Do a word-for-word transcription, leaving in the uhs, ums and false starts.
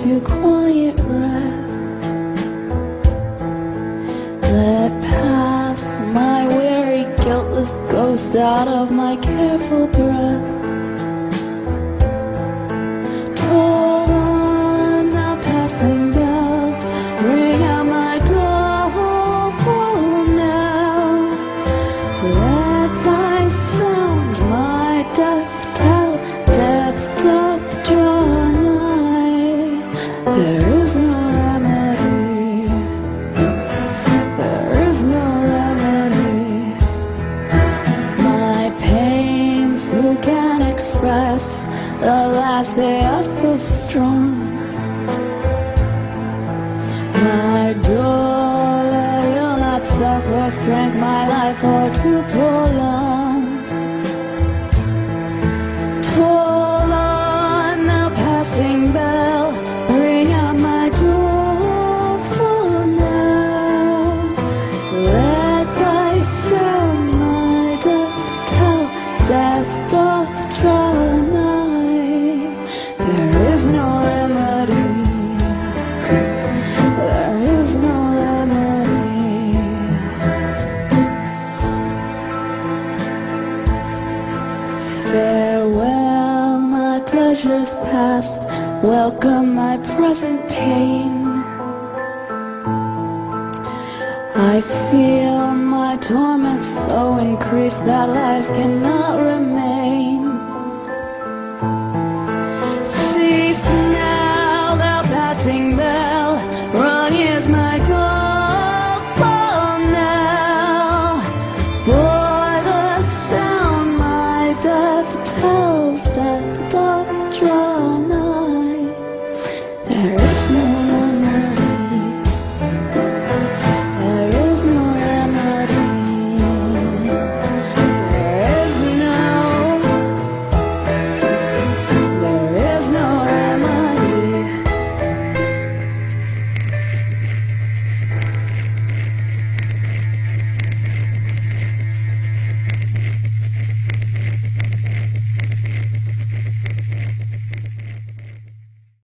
to quiet rest. Let pass my weary, guiltless ghost out of my careful breast. Toll on the passing bell, ring out my doleful knell. Let thy sound my death tell, death doth draw nigh. There is no remedy, there is no remedy. My pains who can express, alas, they are so strong. My dole will not suffer strength my life for to prolong. Toll on the passing bell, ring out my doleful knell. Let thy sound my death tell, death doth draw nigh. There is no remedy, there is no remedy. Farewell, my pleasures past, welcome my present pain. I feel my torment so increased that life cannot remain. Cease now, thou passing bell, rung is my doleful knell. For the sound my death tells, death